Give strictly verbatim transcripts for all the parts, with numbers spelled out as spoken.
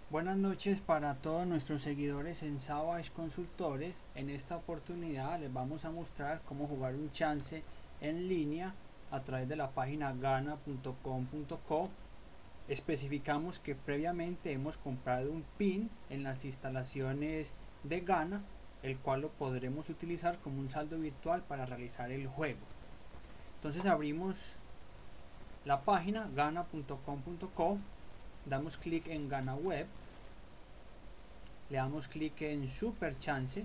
Buenas noches para todos nuestros seguidores en Savage Consultores. En esta oportunidad les vamos a mostrar cómo jugar un chance en línea a través de la página gana punto com punto co. Especificamos que previamente hemos comprado un pin en las instalaciones de Gana, el cual lo podremos utilizar como un saldo virtual para realizar el juego. Entonces abrimos la página gana punto com punto co, damos clic en Gana Web, le damos clic en Super Chance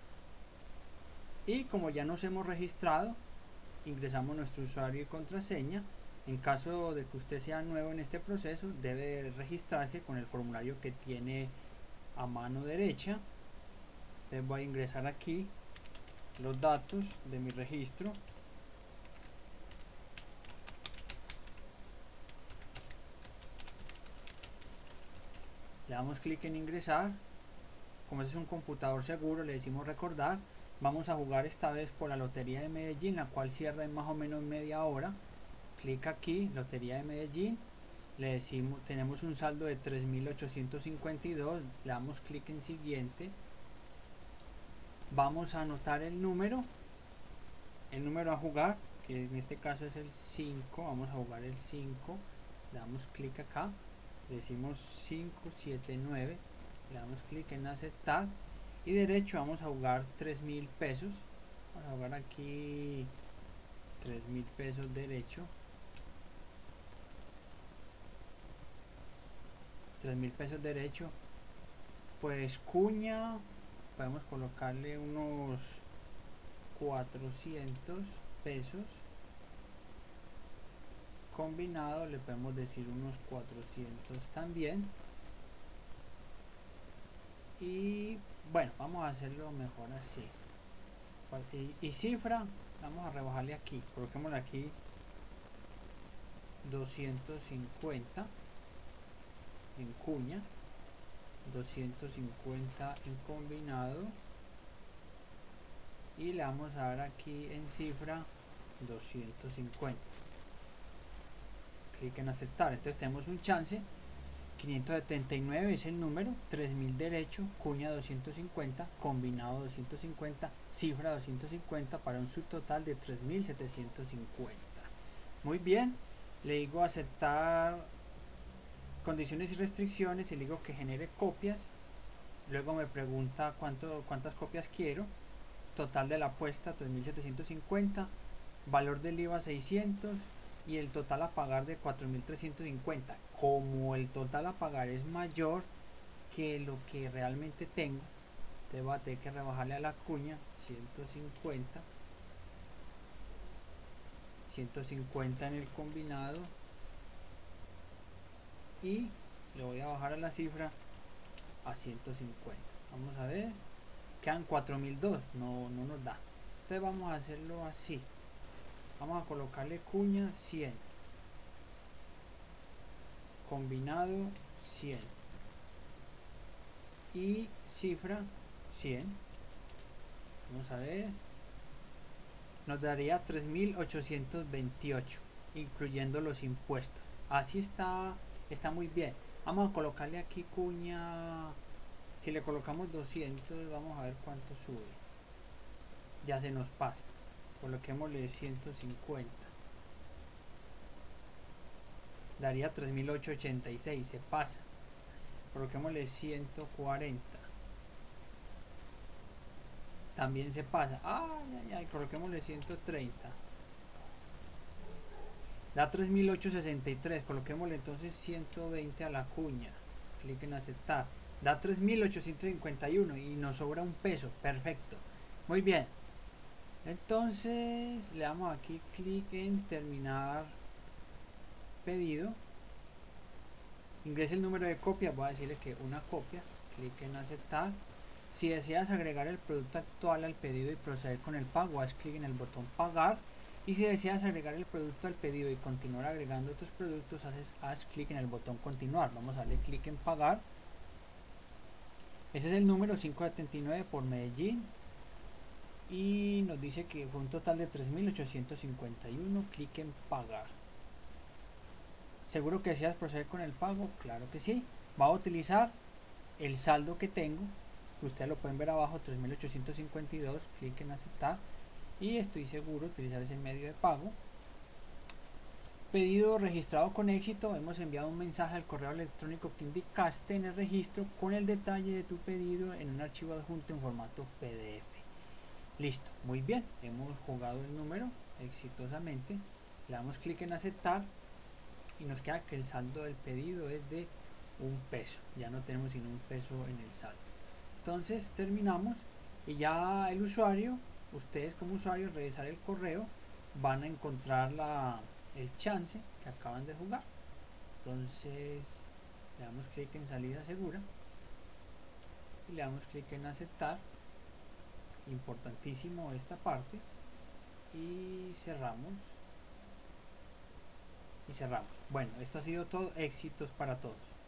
y como ya nos hemos registrado, ingresamos nuestro usuario y contraseña. En caso de que usted sea nuevo en este proceso, debe registrarse con el formulario que tiene a mano derecha. Entonces voy a ingresar aquí los datos de mi registro. Le damos clic en ingresar. Como este es un computador seguro, le decimos recordar. Vamos a jugar esta vez por la Lotería de Medellín, la cual cierra en más o menos media hora. Clic aquí, Lotería de Medellín. Le decimos, tenemos un saldo de tres mil ochocientos cincuenta y dos. Le damos clic en siguiente. Vamos a anotar el número. El número a jugar, que en este caso es el cinco. Vamos a jugar el cinco. Le damos clic acá. Le decimos cinco siete nueve. Le damos clic en aceptar y derecho vamos a jugar tres mil pesos. Vamos a jugar aquí tres mil pesos derecho, tres mil pesos derecho. Pues cuña podemos colocarle unos cuatrocientos pesos, combinado le podemos decir unos cuatrocientos también. Y bueno, vamos a hacerlo mejor así. Y, y cifra, vamos a rebajarle aquí, coloquémosle aquí doscientos cincuenta en cuña, doscientos cincuenta en combinado y le vamos a dar aquí en cifra doscientos cincuenta. Clic en aceptar. Entonces tenemos un chance. quinientos setenta y nueve es el número, tres mil derecho, cuña doscientos cincuenta, combinado doscientos cincuenta, cifra doscientos cincuenta para un subtotal de tres mil setecientos cincuenta. Muy bien, le digo aceptar condiciones y restricciones y le digo que genere copias. Luego me pregunta cuánto, cuántas copias quiero. Total de la apuesta tres mil setecientos cincuenta, valor del I V A seiscientos y el total a pagar de cuatro mil trescientos cincuenta. Como el total a pagar es mayor que lo que realmente tengo, te va a tener que rebajarle a la cuña ciento cincuenta, ciento cincuenta en el combinado y le voy a bajar a la cifra a ciento cincuenta. Vamos a ver, quedan cuatro mil dos, no, no nos da. Entonces vamos a hacerlo así, vamos a colocarle cuña cien, combinado cien y cifra cien. Vamos a ver, nos daría tres mil ochocientos veintiocho incluyendo los impuestos. Así está, está muy bien. Vamos a colocarle aquí cuña, si le colocamos doscientos, vamos a ver cuánto sube. Ya se nos pasa, coloquémosle ciento cincuenta, daría tres mil ochocientos ochenta y seis, se pasa. Coloquémosle ciento cuarenta, también se pasa. Ay, ay, ay, coloquémosle ciento treinta, da tres mil ochocientos sesenta y tres, coloquémosle entonces ciento veinte a la cuña, clic en aceptar, da tres mil ochocientos cincuenta y uno y nos sobra un peso, perfecto, muy bien. Entonces le damos aquí clic en terminar pedido, ingrese el número de copia, voy a decirle que una copia, clic en aceptar. Si deseas agregar el producto actual al pedido y proceder con el pago, haz clic en el botón pagar. Y si deseas agregar el producto al pedido y continuar agregando otros productos, haces, haz clic en el botón continuar. Vamos a darle clic en pagar. Ese es el número quinientos setenta y nueve por Medellín. Y nos dice que fue un total de tres mil ochocientos cincuenta y uno. Clic en pagar. ¿Seguro que deseas proceder con el pago? Claro que sí. Va a utilizar el saldo que tengo, ustedes lo pueden ver abajo, tres mil ochocientos cincuenta y dos, clic en aceptar y estoy seguro de utilizar ese medio de pago. Pedido registrado con éxito, hemos enviado un mensaje al correo electrónico que indicaste en el registro con el detalle de tu pedido en un archivo adjunto en formato P D F. Listo, muy bien, hemos jugado el número exitosamente, le damos clic en aceptar y nos queda que el saldo del pedido es de un peso, ya no tenemos sino un peso en el saldo. Entonces terminamos y ya el usuario, ustedes como usuarios, revisar el correo, van a encontrar la, el chance que acaban de jugar. Entonces le damos clic en salida segura y le damos clic en aceptar, importantísimo esta parte, y cerramos y cerramos. Bueno, esto ha sido todo, éxitos para todos.